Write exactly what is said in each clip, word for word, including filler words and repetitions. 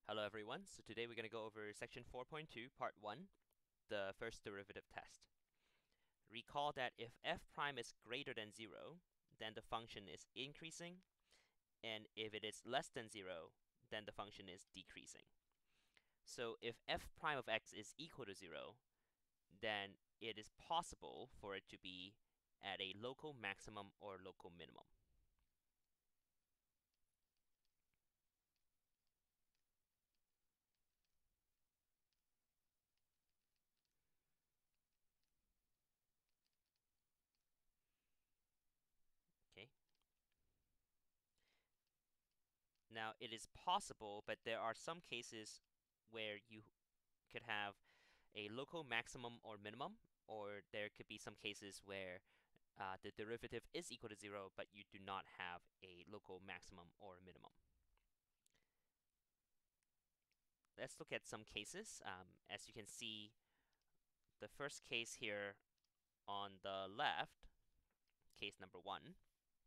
Hello everyone, so today we're going to go over section four point two, part one, the first derivative test. Recall that if f prime is greater than zero, then the function is increasing, and if it is less than zero, then the function is decreasing. So if f prime of x is equal to zero, then it is possible for it to be at a local maximum or local minimum. Okay. Now it is possible, but there are some cases where you could have a local maximum or minimum, or there could be some cases where uh, the derivative is equal to zero, but you do not have a local maximum or minimum. Let's look at some cases. Um, as you can see, the first case here on the left, case number one,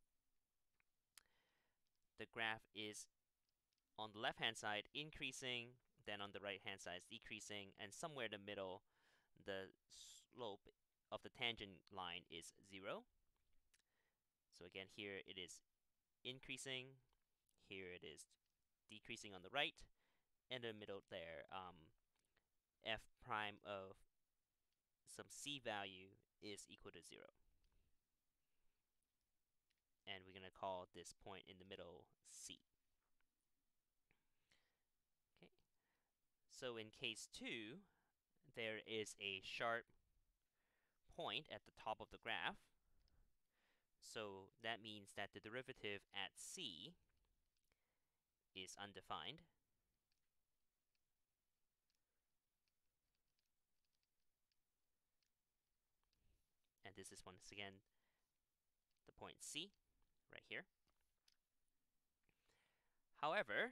the graph is on the left hand side increasing, then on the right hand side is decreasing, and somewhere in the middle, the slope of the tangent line is zero. So again, here it is increasing, here it is decreasing on the right, and in the middle there, um, f prime of some c value is equal to zero. And we're going to call this point in the middle C. Okay. So in case two, there is a sharp point at the top of the graph. So that means that the derivative at C is undefined. And this is once again the point C right here. However,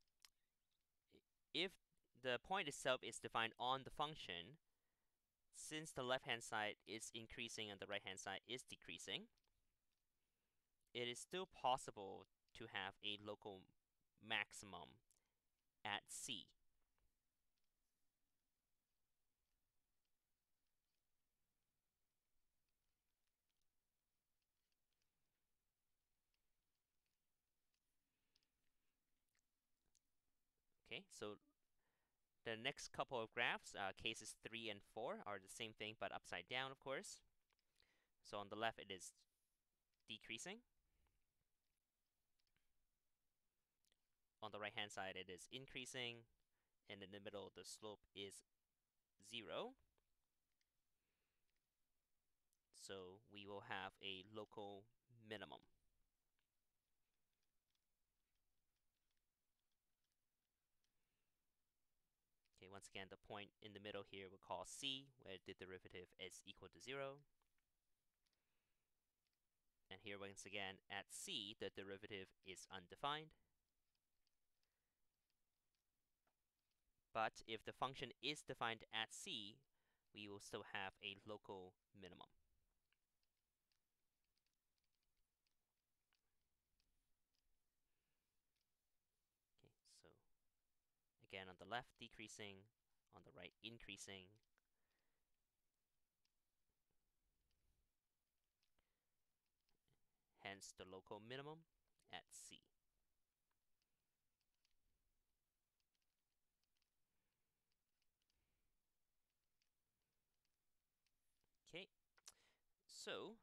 if the point itself is defined on the function, since the left-hand side is increasing and the right-hand side is decreasing, it is still possible to have a local maximum at C. Okay, so the next couple of graphs, uh, cases three and four, are the same thing but upside down, of course. So on the left, it is decreasing. On the right-hand side, it is increasing. And in the middle, the slope is zero. So we will have a local minimum. Okay, once again, the point in the middle here we'll call C, where the derivative is equal to zero. And here, once again, at C, the derivative is undefined. But if the function is defined at C, we will still have a local minimum. Okay, so again, on the left, decreasing, on the right, increasing. Hence the local minimum at C. Okay, so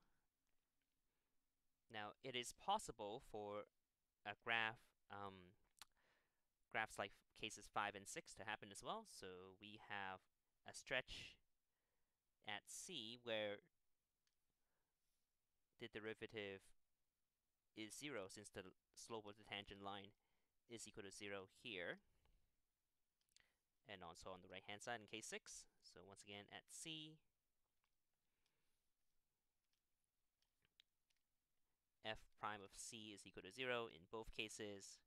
now it is possible for a graph, um, graphs like cases five and six to happen as well. So we have a stretch at C where the derivative is zero since the slope of the tangent line is equal to zero here. And also on the right hand side in case six. So once again at C, f prime of C is equal to zero in both cases.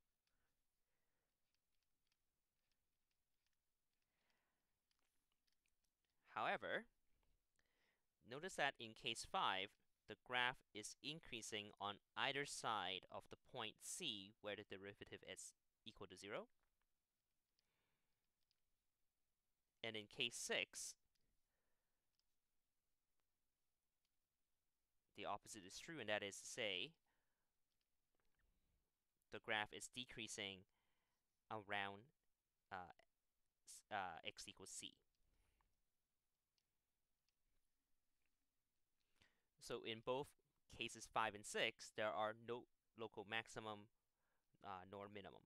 However, notice that in case five, the graph is increasing on either side of the point C where the derivative is equal to zero. And in case six, the opposite is true, and that is to say the graph is decreasing around uh, uh, x equals c. So in both cases five and six, there are no local maximum uh, nor minimum.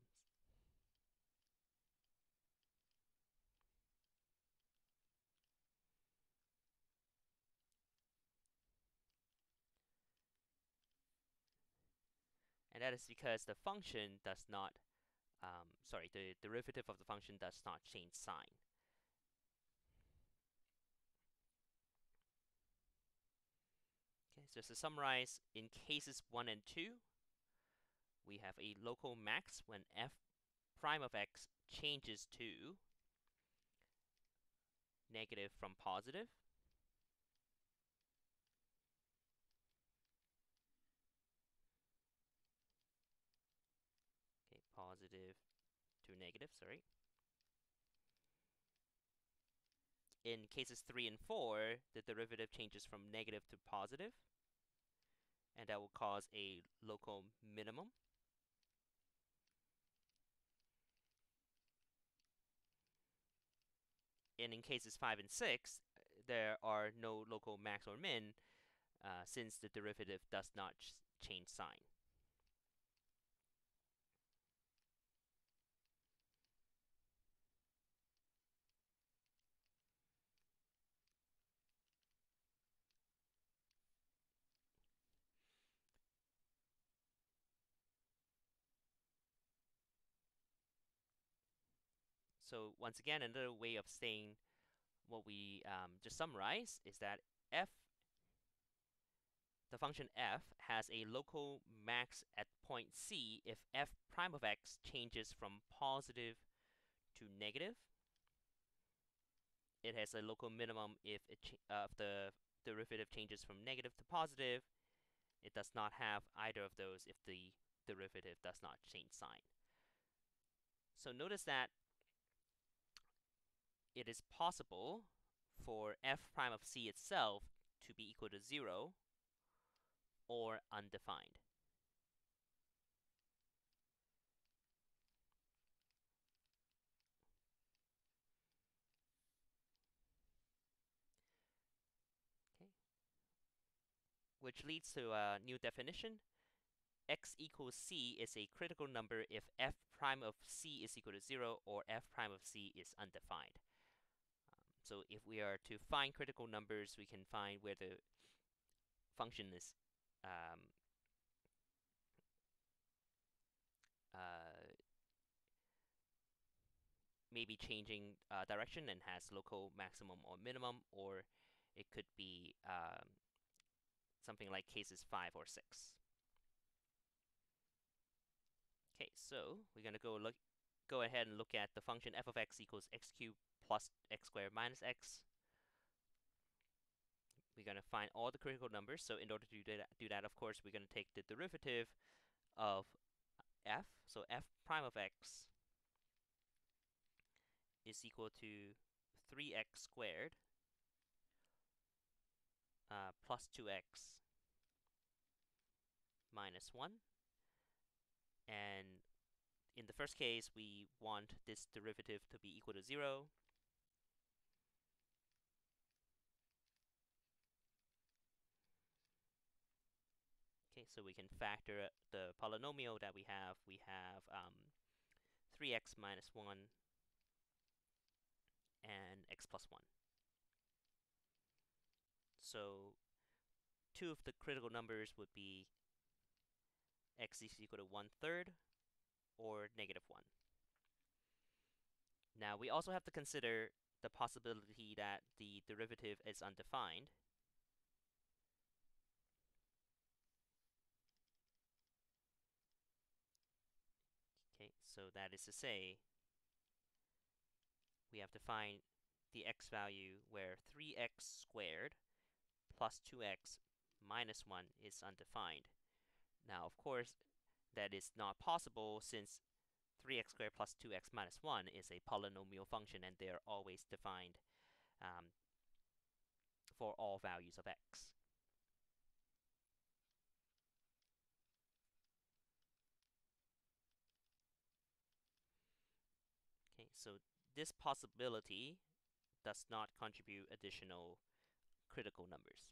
And that is because the function does not, um, sorry, the derivative of the function does not change sign. Okay, so to summarize, in cases one and two, we have a local max when f prime of x changes to negative from positive. Okay, positive to negative, sorry. In cases three and four, the derivative changes from negative to positive, and that will cause a local minimum. And in cases five and six, there are no local max or min, uh, since the derivative does not ch change sign. So once again, another way of saying what we um, just summarized is that f, the function f, has a local max at point C if f prime of x changes from positive to negative. It has a local minimum if it uh, if the derivative changes from negative to positive. It does not have either of those if the derivative does not change sign. So notice that it is possible for f prime of c itself to be equal to zero or undefined. Okay. Which leads to a new definition. X equals c is a critical number if f prime of c is equal to zero or f prime of c is undefined. Um, so if we are to find critical numbers, we can find where the function is um, uh, maybe changing uh, direction and has local maximum or minimum, or it could be um, something like cases five or six. Okay, so we're gonna go look, go ahead and look at the function f of x equals x cubed plus x squared minus x. We're gonna find all the critical numbers. So in order to do that, do that, of course, we're gonna take the derivative of f. So f prime of x is equal to three x squared uh, plus two x minus one. And in the first case, we want this derivative to be equal to zero. Okay, so we can factor the polynomial that we have. We have um, three x minus one and x plus one. So two of the critical numbers would be x is equal to one third or negative one. Now we also have to consider the possibility that the derivative is undefined. Okay, so that is to say, we have to find the x value where three x squared plus two x minus one is undefined. Now, of course, that is not possible since three x squared plus two x minus one is a polynomial function, and they're always defined um, for all values of x. Okay, so this possibility does not contribute additional critical numbers.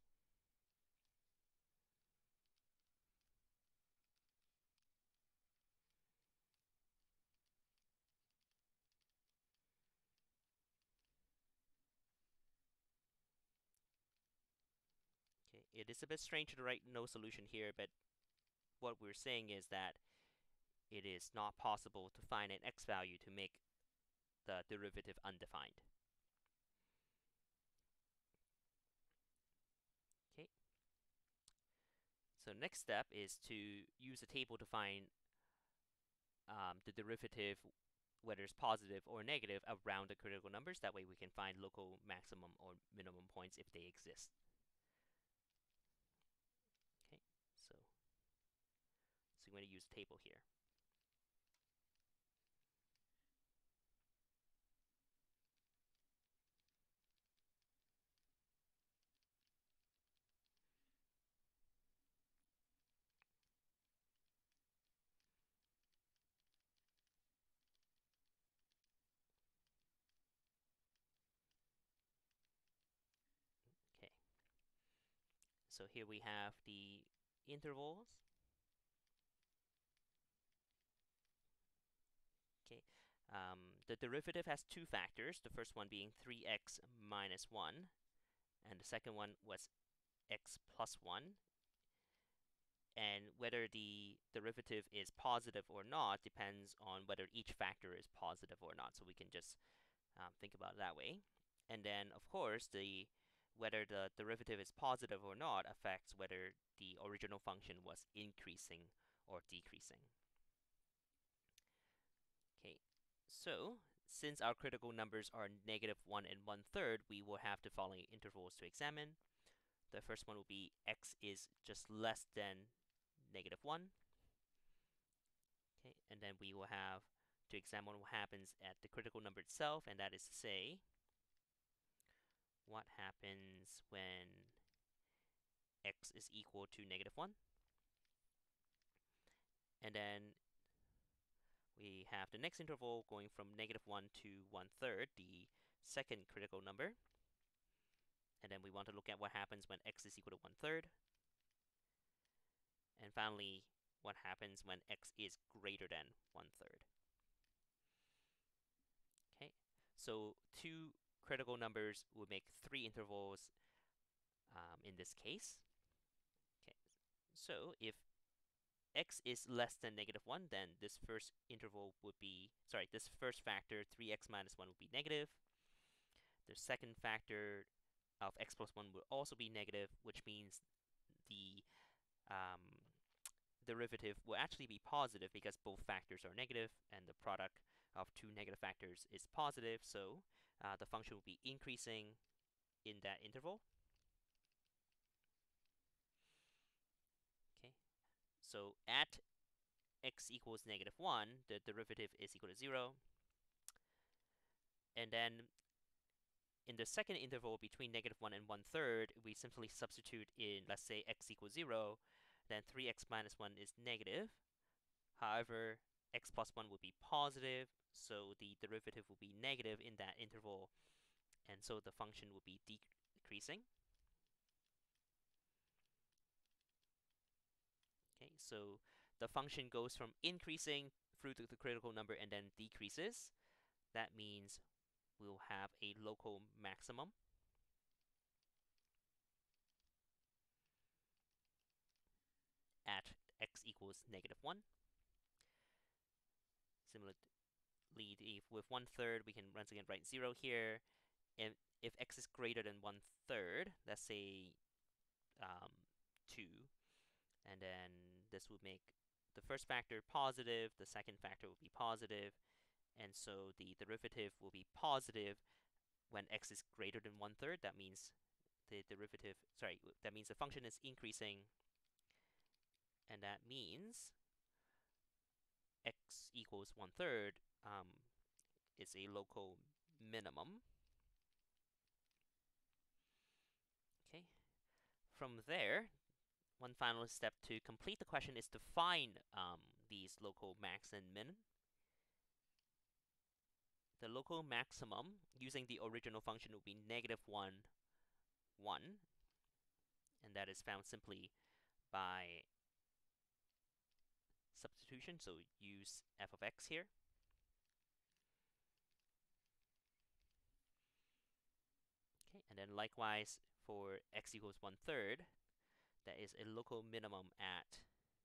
Okay, it is a bit strange to write no solution here, but what we're saying is that it is not possible to find an x value to make the derivative undefined. Okay. So next step is to use a table to find um, the derivative, whether it's positive or negative, around the critical numbers. That way we can find local maximum or minimum points if they exist. Okay, so, so I'm going to use a table here. Okay, so here we have the intervals. Okay, um, the derivative has two factors, the first one being three x minus one, and the second one was x plus one. And whether the derivative is positive or not depends on whether each factor is positive or not. So we can just um, think about it that way. And then, of course, the whether the derivative is positive or not affects whether the original function was increasing or decreasing. Okay, so since our critical numbers are negative one and one third, we will have the following intervals to examine. The first one will be x is just less than negative one. Okay, and then we will have to examine what happens at the critical number itself, and that is to say, what happens when x is equal to negative one. And then we have the next interval going from negative one to one third, the second critical number. And then we want to look at what happens when x is equal to one third. And finally, what happens when x is greater than one third. Okay, so two critical numbers would make three intervals um, in this case. Okay, so if x is less than negative one, then this first interval would be, sorry, this first factor, three x minus one, would be negative. The second factor of x plus one would also be negative, which means the um, derivative will actually be positive because both factors are negative, and the product of two negative factors is positive, so uh, the function will be increasing in that interval. Okay, so at x equals negative one, the derivative is equal to zero. And then in the second interval between negative one and one third, we simply substitute in, let's say, x equals zero, then three x minus one is negative. However, x plus one would be positive, so the derivative will be negative in that interval, and so the function will be decreasing. Okay, so the function goes from increasing through to the critical number and then decreases. That means we'll have a local maximum. At x equals negative one. Similarly, if with one third, we can once again write zero here. And if x is greater than one third, let's say um, two, and then this would make the first factor positive, the second factor will be positive, and so the derivative will be positive when x is greater than one third. That means the derivative, sorry, that means the function is increasing, and that means x equals one third um, is a local minimum. Okay. From there, one final step to complete the question is to find um, these local max and min. The local maximum using the original function will be negative one, one, and that is found simply by substitution. So use f of x here. Okay, and then likewise for x equals one third, that is a local minimum at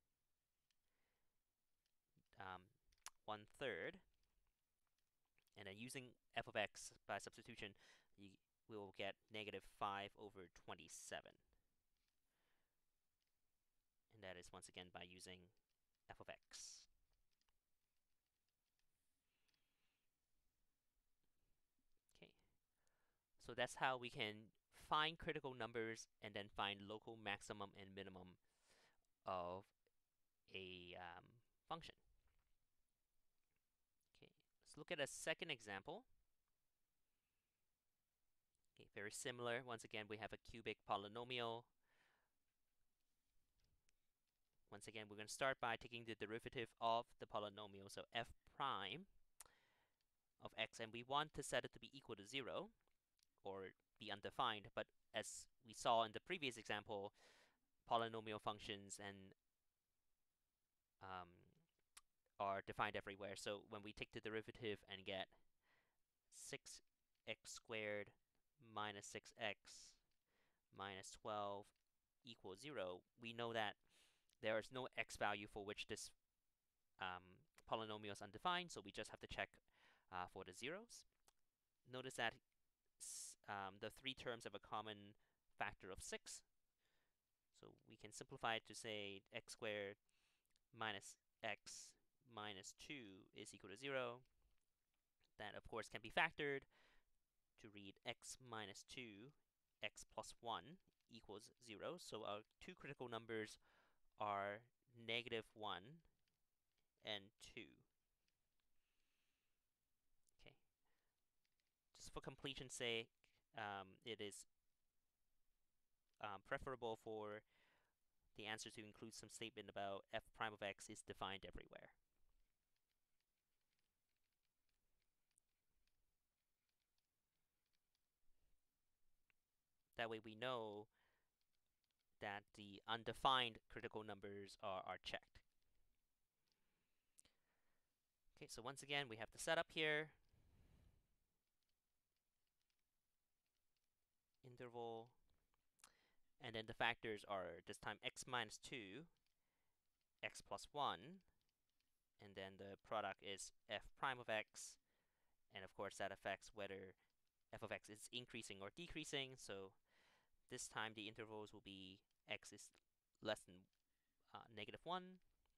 um, one third. And then using f of x by substitution, you will get negative five over twenty-seven. And that is once again by using f of x. Okay. So that's how we can find critical numbers and then find local maximum and minimum of a um, function. Okay, let's look at a second example. Okay, very similar. Once again, we have a cubic polynomial. Once again, we're going to start by taking the derivative of the polynomial, so f prime of x, and we want to set it to be equal to zero, or be undefined, but as we saw in the previous example, polynomial functions and um, are defined everywhere. So when we take the derivative and get six x squared minus six x minus twelve equals zero, we know that there is no x value for which this um, polynomial is undefined, so we just have to check uh, for the zeros. Notice that um, the three terms have a common factor of six, so we can simplify it to say x squared minus x minus two is equal to zero. That, of course, can be factored to read x minus two, x plus one equals zero. So our two critical numbers are negative one and two. Okay. Just for completion's sake, um, it is um, preferable for the answer to include some statement about f prime of x is defined everywhere. That way we know that the undefined critical numbers are, are checked. Okay, so once again, we have the setup here. Interval. And then the factors are this time x minus two, x plus one, and then the product is f prime of x. And of course, that affects whether f of x is increasing or decreasing. So this time the intervals will be x is less than uh, negative one.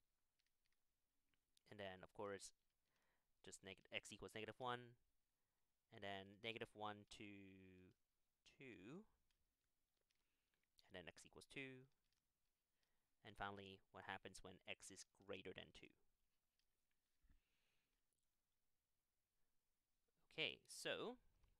And then, of course, just negative x equals negative one. And then negative one to two. And then x equals two. And finally, what happens when x is greater than two. Okay, so,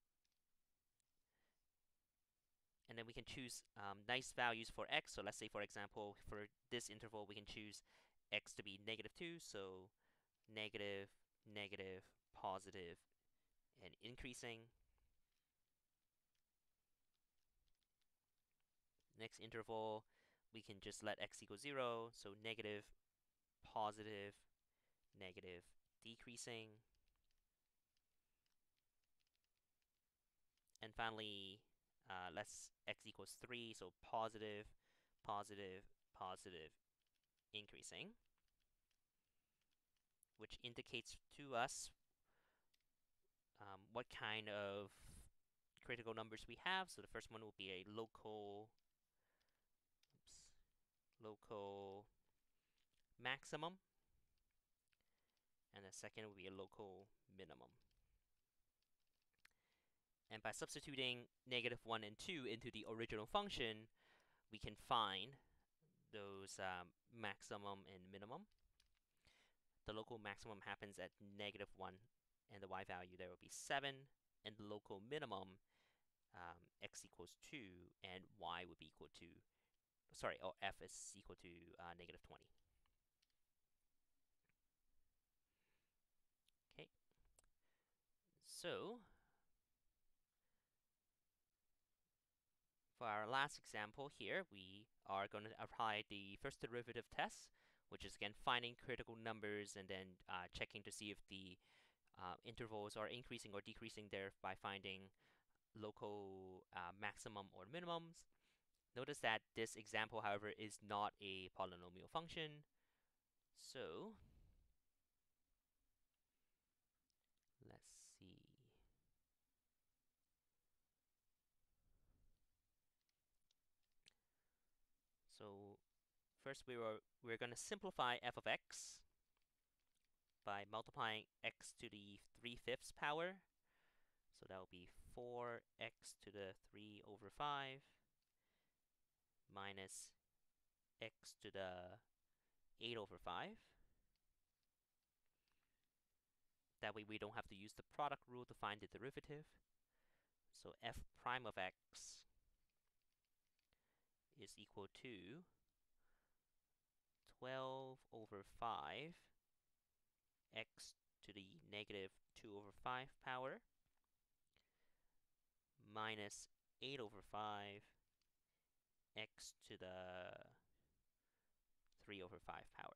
and then we can choose um, nice values for x. So let's say, for example, for this interval, we can choose x to be negative two. So negative, negative, positive, and increasing. Next interval, we can just let x equal zero. So negative, positive, negative, decreasing. And finally, uh, let's x equals three. So positive, positive, positive, increasing, which indicates to us um, what kind of critical numbers we have. So the first one will be a local, oops, local maximum, and the second will be a local minimum. And by substituting negative one and two into the original function, we can find those um, maximum and minimum. the local maximum happens at negative one, and the y value there will be seven, and the local minimum, um, x equals two, and y would be equal to, sorry, oh, f is equal to uh, negative twenty. Okay, so for our last example here, we are going to apply the first derivative test, which is again finding critical numbers and then uh, checking to see if the uh, intervals are increasing or decreasing there by finding local uh, maximum or minimums. Notice that this example, however, is not a polynomial function. So let's see. So first we were we're going to simplify f of x by multiplying x to the three fifths power. So that will be four x to the three over five minus x to the eight over five. That way we don't have to use the product rule to find the derivative. So f prime of x is equal to twelve over five x to the negative two over five power minus eight over five x to the three over five power.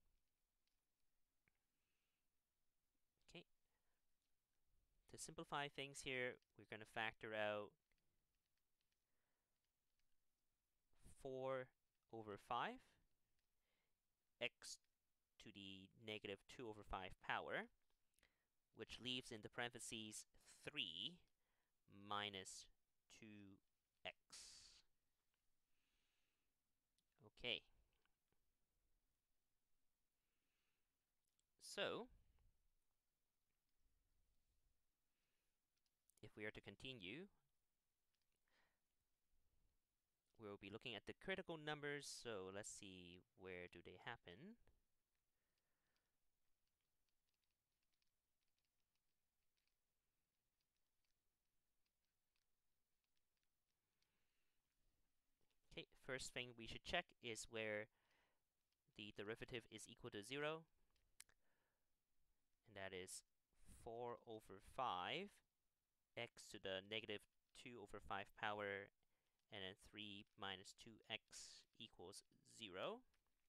Okay. To simplify things here, we're going to factor out four over five x to the negative two over five power, which leaves in the parentheses three minus two x. Okay. So, if we are to continue, we'll be looking at the critical numbers. So let's see, where do they happen? Okay, first thing we should check is where the derivative is equal to zero. And that is four over five x to the negative two over five power, and then three minus two x equals zero.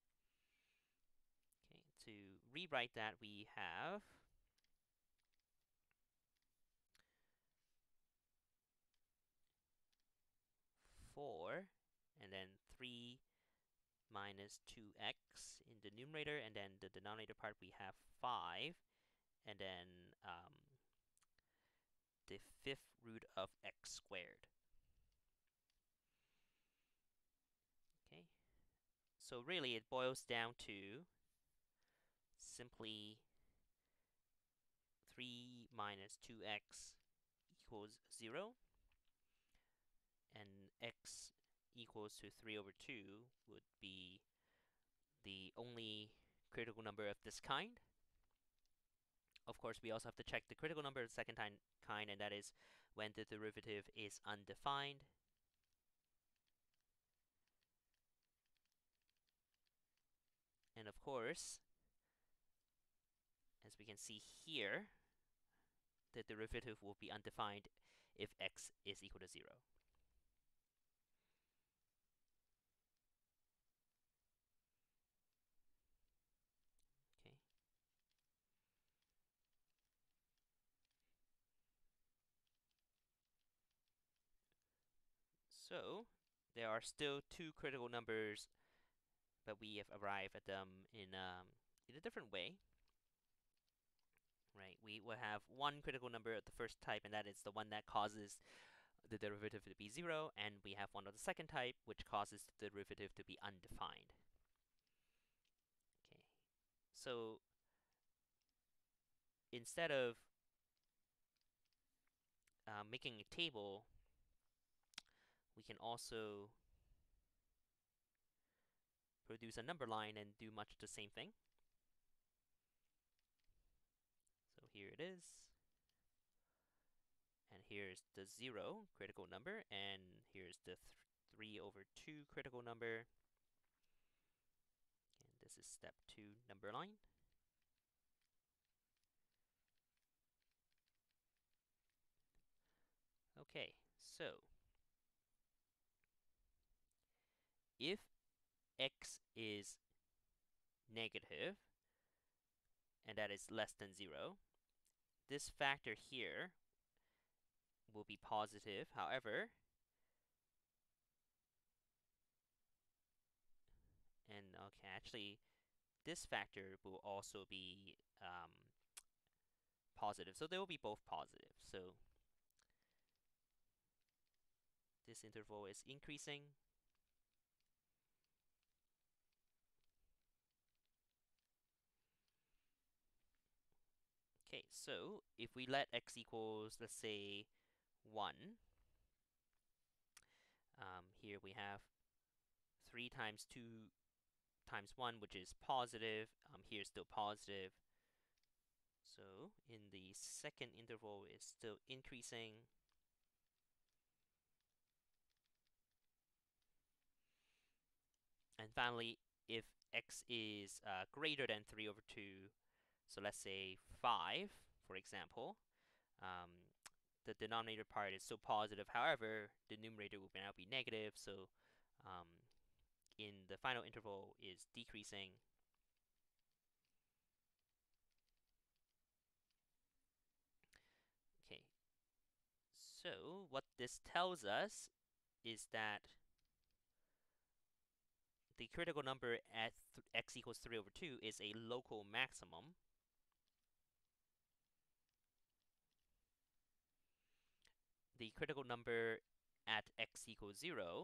Okay, to rewrite that, we have four, and then three minus two x in the numerator, and then the denominator part we have five, and then um, the fifth root of x squared. Okay, so really it boils down to simply three minus two x equals zero, and x equals to three over two would be the only critical number of this kind. Of course, we also have to check the critical number of the second kind, and that is when the derivative is undefined. And of course, as we can see here, the derivative will be undefined if x is equal to zero. Okay. So there are still two critical numbers, but we have arrived at them in um, in a different way. Right? We will have one critical number of the first type, and that is the one that causes the derivative to be zero, and we have one of the second type, which causes the derivative to be undefined. Okay, so instead of uh, making a table, we can also produce a number line and do much the same thing. here it is. And here's the zero critical number, and here's the th three over two critical number. And this is step two number line. Okay, so if x is negative, and that is less than zero, this factor here will be positive. However, and okay, actually, this factor will also be um, positive. So they will be both positive. So this interval is increasing. Okay, so if we let x equals, let's say, one, um, here we have three times two times one, which is positive. Um, here still positive. So in the second interval, it's still increasing. And finally, if x is uh, greater than three over two, so let's say five, for example, um, the denominator part is still positive. However, the numerator will now be negative. So um, in the final interval is decreasing. Okay, so what this tells us is that the critical number at x equals three over two is a local maximum. The critical number at x equals zero.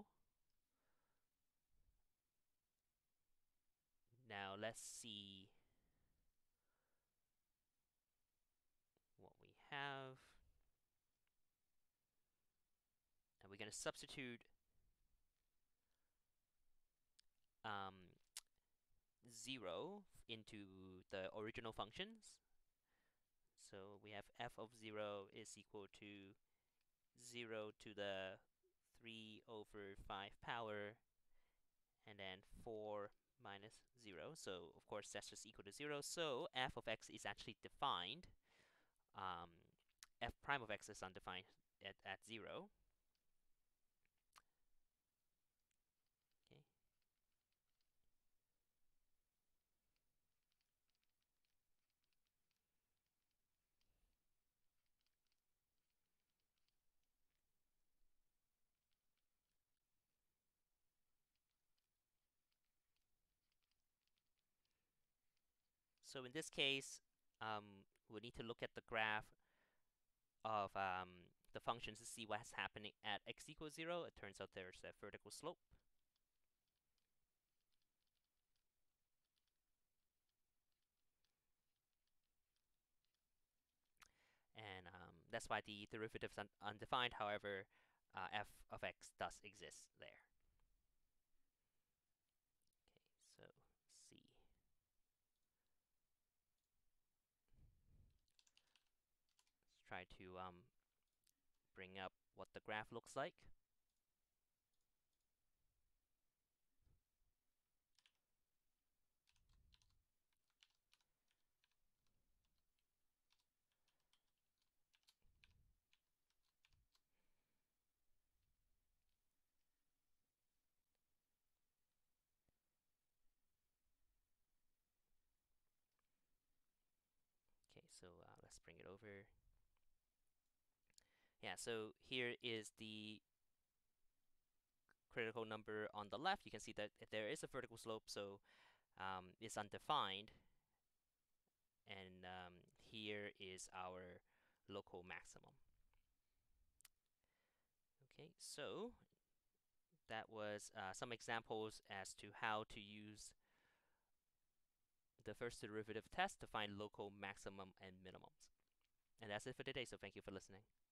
Now let's see what we have. And we're going to substitute um, zero into the original functions. So we have f of zero is equal to zero to the three over five power, and then four minus zero. So of course that's just equal to zero. So f of x is actually defined. Um, f prime of x is undefined at, at zero. Okay. So in this case, um, we need to look at the graph of um, the functions to see what's happening at x equals zero. It turns out there's a vertical slope. And um, that's why the derivative is un undefined. However, uh, f of x does exist there. Okay, so let's see. Let's try to um, bring up what the graph looks like. Okay, so uh, let's bring it over. Yeah, so here is the critical number on the left. You can see that there is a vertical slope, so um, it's undefined. And um, here is our local maximum. Okay, so that was uh, some examples as to how to use the first derivative test to find local maximum and minimums. And that's it for today, so thank you for listening.